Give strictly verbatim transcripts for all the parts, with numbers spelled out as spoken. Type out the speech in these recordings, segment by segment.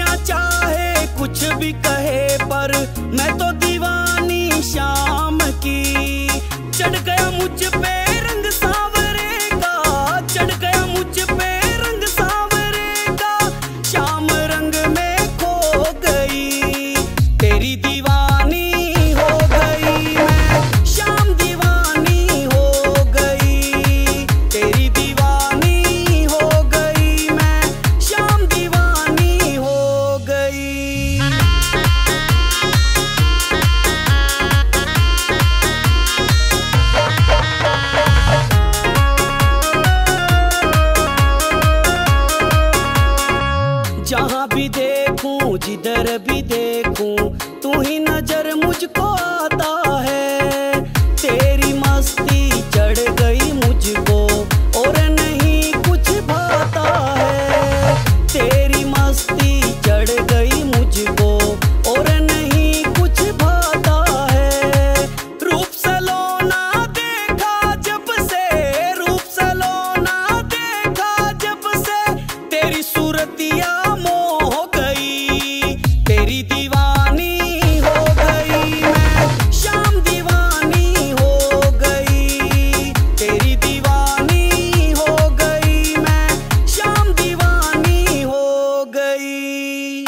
दुनिया चाहे कुछ भी कहे, पर मैं तो दीवानी शाम की। चढ़ गया मुझ पे रंग सांवरे का, चढ़ गया मुझ पे रंग सांवरे का, शाम रंग में खो गई, तेरी दीवानी हो गई मैं, शाम दीवानी हो गई, तेरी दीवानी हो गई मैं, शाम दीवानी हो गई। जहाँ भी देखूं जिधर भी देखूं तू ही नजर मुझको आता है, तेरी मस्ती चढ़ गई मुझको और नहीं कुछ भाता है, तेरी मस्ती चढ़ गई मुझको और नहीं कुछ भाता है। रूप सलोना देखा जब से, रूप सलोना देखा जब से, तेरी सूरतिया मोह गई, तेरी दीवानी हो गई मैं, शाम दीवानी हो गई, तेरी दीवानी हो गई मैं, शाम दीवानी हो गई।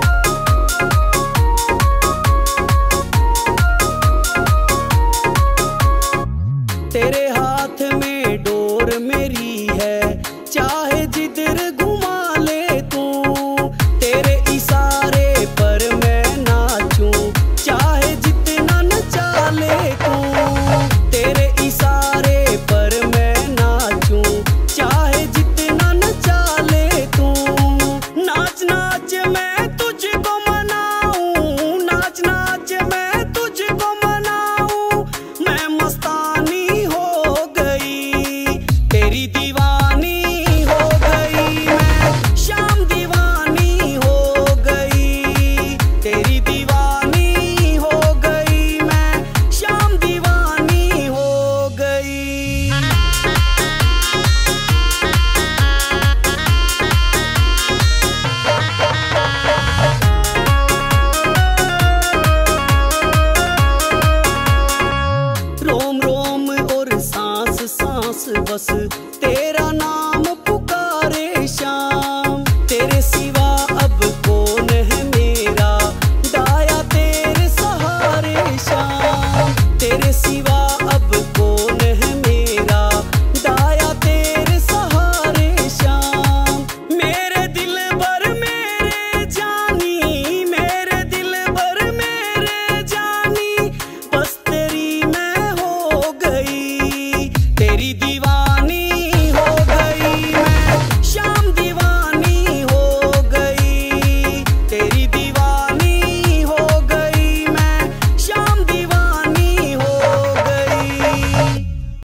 तेरे हाथ में डोर मेरी है, चाहे जिधर घुमा ले तू, तेरे इशारे पर मैं नाचूं, चाहे जितना नचा ले तू, तेरे इशारे पर मैं नाचूं, चाहे जितना नचा ले तू, नाच नाच मैं